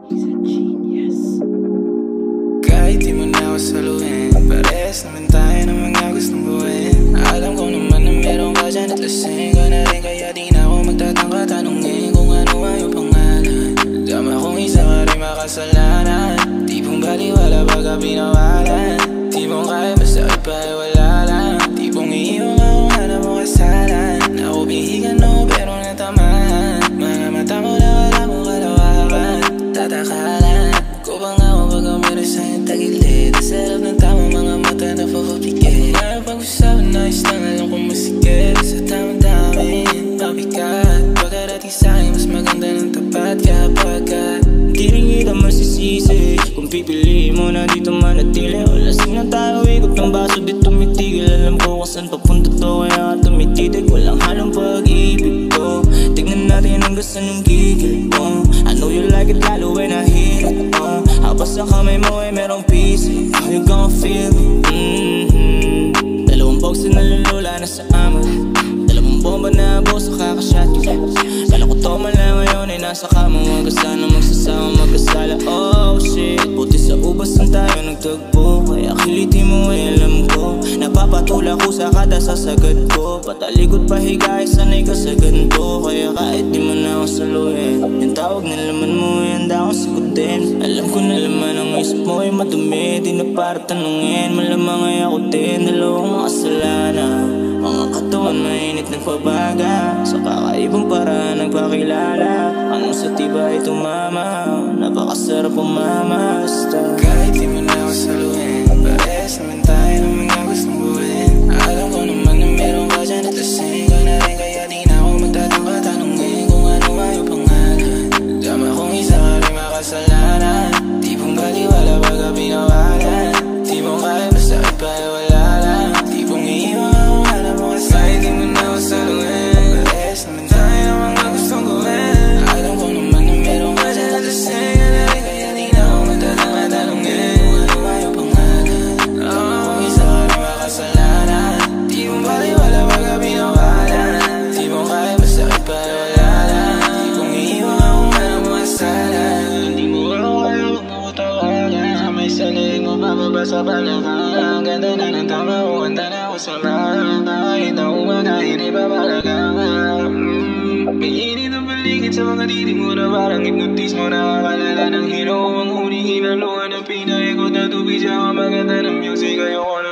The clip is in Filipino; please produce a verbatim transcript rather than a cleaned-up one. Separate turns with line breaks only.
He's a genius.
Kahit di mo na ako saluhin, parehas naman tayo ng mga gustong gawin. Alam ko naman na meron ka dyan at lasing ka na rin, kaya di na ako magtatangka tanungin kung ano ang iyong pangalan. Dama kong isa ka rin makasalanan, di pong baliwala baga pinawalan. Di mong kaya basta ipa'y wala lang, di pong iiwan ako nga na mo kasalan. Ako bihigan no pero natamahan, mga mata mo na wala mong kalawakan. Tatakalan ko bang ako baga meron sa'yo tagilid, sa loob ng tamang mga mata na papapikit. Kaya pag-usapan na is lang alam kong masikip, sa tamang damin mabigat. Pagkarating sa'yo mas maganda ng tapat, kaya pagkat di rin kita masisisi kung pipiliin mo na dito manatili. O lasing na tayo, ikot ng baso di tumitigil. Alam ko kung saan papunta to, kaya tumititig. Walang halong pag-ibig ko, tignan natin hanggang saan yung gigil mo. I know you like it lalo when I hit it, uh. Habang sa kamay mo ay merong peace, how you gon' feel me? Mm-hmm. Dalawang box na nalulula na sa amo, dalawang bomba na abo sa kakashot. Kala ko to man lang ngayon ay nasa kama, wag sana magsasama magkasala. Oh shit, buti sa ubas lang tayo nagtagpo, kaya kiliti mo ay alam ko. Napapatula ko sa kada sasagad ko, patalikod pahiga ay sanay ka sa ganito. Kaya kahit di mo na ako saluhin, yung tawag na laman mo ay handa akong sagutin. Alam ko na laman ang isip mo ay madumi, di na para tanungin, malamang ay ako din. Dalawang makasalanan, mga katawan mainit nagpabaga, sa kakaibang paraan nagpakilala. Anong sa tiba ay tumama, napakasarap umamasta. Kahit di mo na ako saluhin, parehas naman tayo ng mga gustong gawin. Alam ko naman na meron ka dyan at lasing ka na rin, kaya di na ako magtatangka tanungin kung ano ang iyong pangalan. Dama kong isa ka rin makasalanan, di pong baliwala baga pinawalan. Di mong kaya basta ipa'y wala lang, di pong iiwan ako nga na mo kasi. Kahit di mo na ako saluhin, parehas naman tayo ng mga gustong gawin. Alam ko naman na meron ka dyan at lasing ka na rin, kaya di na ako magtatangka tanungin kung ano ang iyong pangalan. Dama kong isa ka rin makasalanan, di mong baliwala baga pinawalan. Di mong kaya basta ipa'y wala lang, di pong iiwan ako nga na mo kasalan. Di mo ako kaya huwag mo ko tawagan, may salig mo pababasa palagang. Ganda na ng tama ko, ganda na ako sa mga, kahit na umagahin ay papalagang. Mainit ang paligid sa mga titig mo na parang hypnotismo, nakakalala ng hero. Ang huling hinaluan ng pinaikot na tubig sa maganda ng music, ayoko